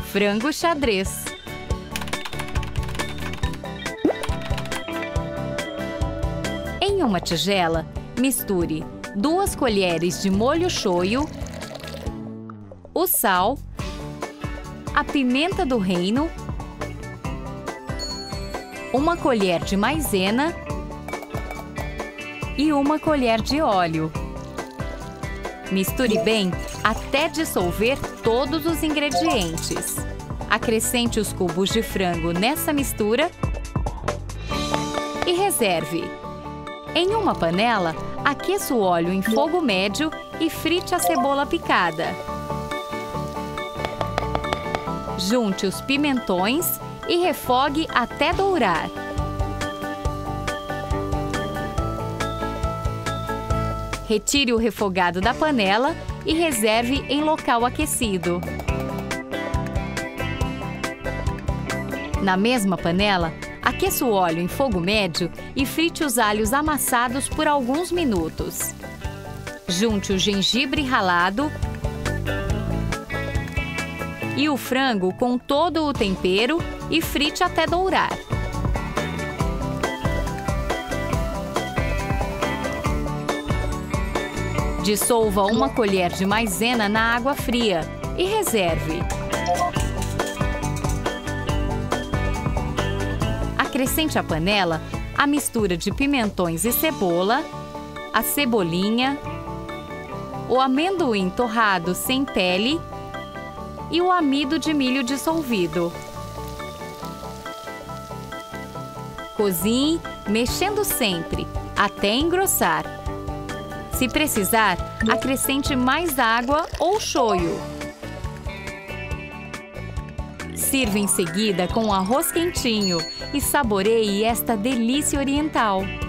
frango xadrez. Em uma tigela, misture 2 colheres de molho shoyu, o sal, a pimenta do reino, 1 colher de maisena e 1 colher de óleo. Misture bem até dissolver todos os ingredientes. Acrescente os cubos de frango nessa mistura e reserve. Em uma panela, aqueça o óleo em fogo médio e frite a cebola picada. Junte os pimentões e refogue até dourar. Retire o refogado da panela e reserve em local aquecido. Na mesma panela, aqueça o óleo em fogo médio e frite os alhos amassados por alguns minutos. Junte o gengibre ralado e o frango com todo o tempero e frite até dourar. Dissolva 1 colher de maisena na água fria e reserve. Acrescente à panela a mistura de pimentões e cebola, a cebolinha, o amendoim torrado sem pele e o amido de milho dissolvido. Cozinhe, mexendo sempre, até engrossar. Se precisar, acrescente mais água ou shoyu. Sirva em seguida com arroz quentinho e saboreie esta delícia oriental.